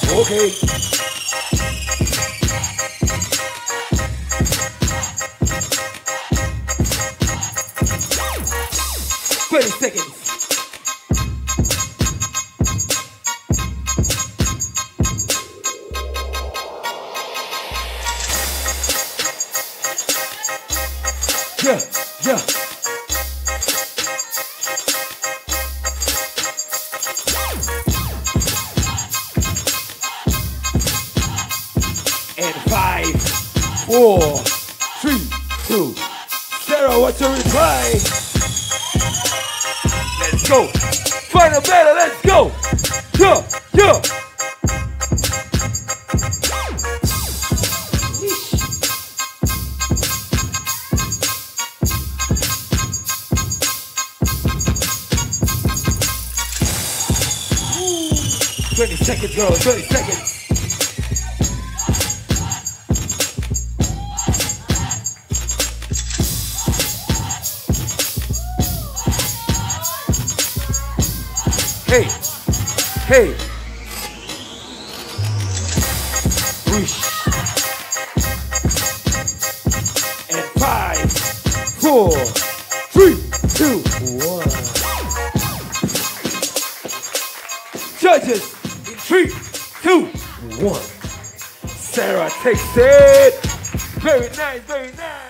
Okay. 20 seconds. Yeah, yeah. And 5, 4, 3, 2. Sarah, what's your reply? Let's go. Final battle, let's go. Yeah, yeah. Ooh. 20 seconds, girl, 20 seconds. Hey, hey. Whoosh. And 5, 4, 3, 2, 1. Judges in 3, 2, 1. Sarah takes it. Very nice, very nice.